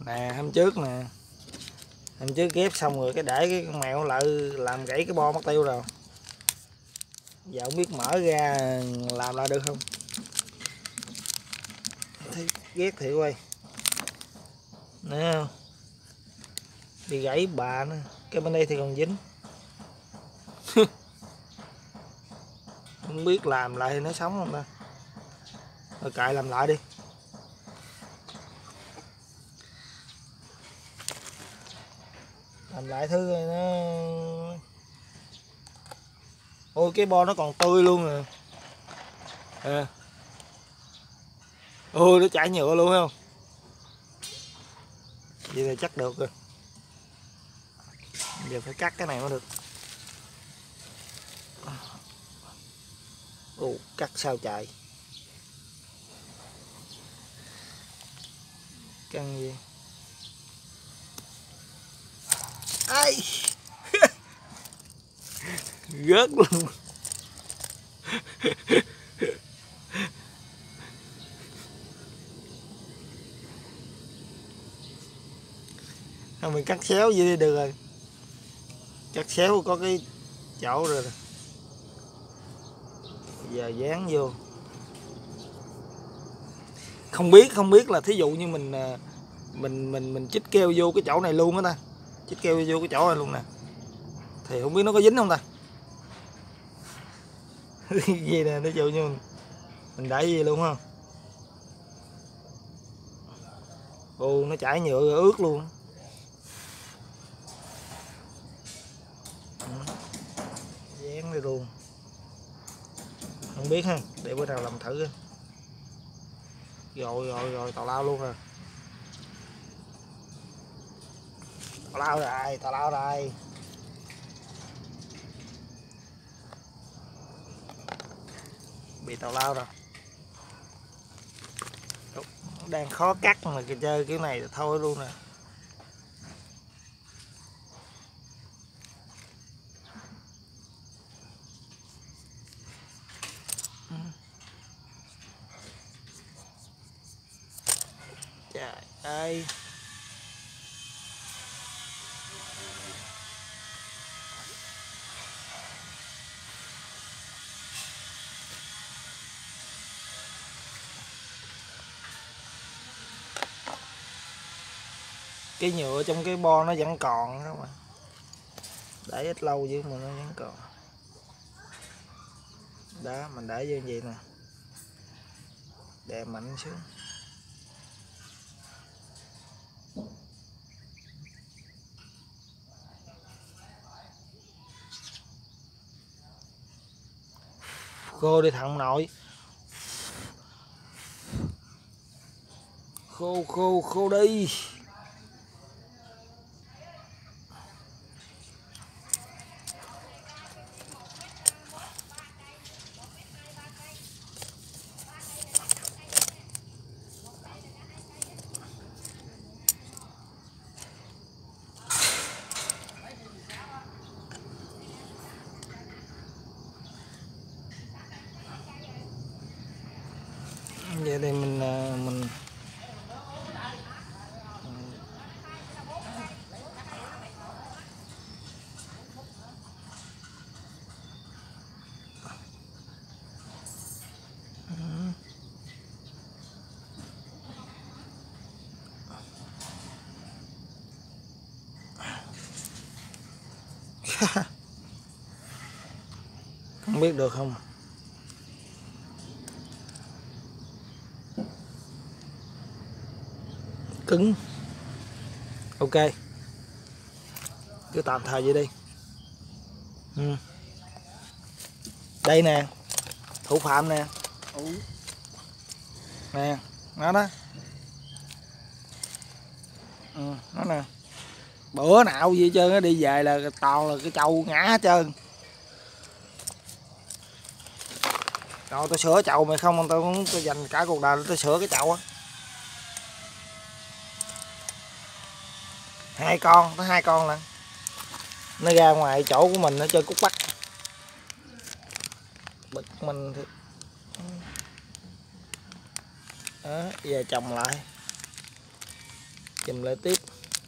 Nè hôm trước nè, hôm trước ghép xong rồi cái để cái con mèo lại làm gãy cái bo mất tiêu rồi. Giờ không biết mở ra làm lại được không. Thấy ghét thiệt quay nè, không bị gãy bà nữa. Cái bên đây thì còn dính. Không biết làm lại thì nó sống không ta. Rồi cài làm lại đi. Làm lại thứ này nó. Ôi cái bo nó còn tươi luôn nè. À. Ôi nó chảy nhựa luôn không. Vậy là chắc được rồi. Giờ phải cắt cái này mới được. Ồ, cắt sao chạy. Căng gì. Ai. Rớt luôn. Thôi mình cắt xéo vậy đi được rồi. Cắt xéo có cái chỗ rồi nè. Giờ dán vô. Không biết là thí dụ như mình chích keo vô cái chỗ này luôn á ta. Chích keo vô cái chỗ này luôn nè. Thì không biết nó có dính không ta. Gì nè, ví dụ như mình đẩy gì luôn không. Ồ nó chảy nhựa rồi, ướt luôn. Dán đi luôn. Không biết ha, để bữa nào làm thử. Rồi tào lao luôn rồi. Tào lao rồi. Bị tào lao rồi. Đang khó cắt mà chơi kiểu này thì thôi luôn nè. Trời ơi. Cái nhựa trong cái bo nó vẫn còn đó mà. Để ít lâu chứ mà nó vẫn còn. Đó mình để vô như vậy nè. Đè mạnh xuống. Khô đi thằng nội. Khô đi. Vậy thì mình không biết được không. Cứng. Ok. Cứ tạm thời vậy đi. Đây nè. Thủ phạm nè. Nè. Nó đó. Nó nè. Bữa nào gì hết trơn á, đi về là toàn là cái chậu ngã hết trơn. Rồi tao sửa chậu mày không, tao dành cả cuộc đời tao sửa cái chậu á. Hai con lận. Nó ra ngoài chỗ của mình nó chơi cút bắt. Bực mình thì. Đó, giờ trồng lại. chùm lại tiếp.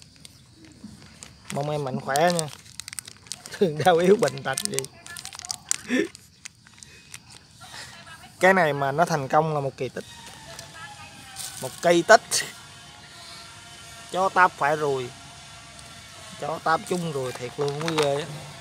Mong em mạnh khỏe nha, thường đau yếu bệnh tật gì. Cái này mà nó thành công là một kỳ tích, một kỳ tích. Chó táp phải rồi, chó táp chung rồi thiệt luôn mới ghê á.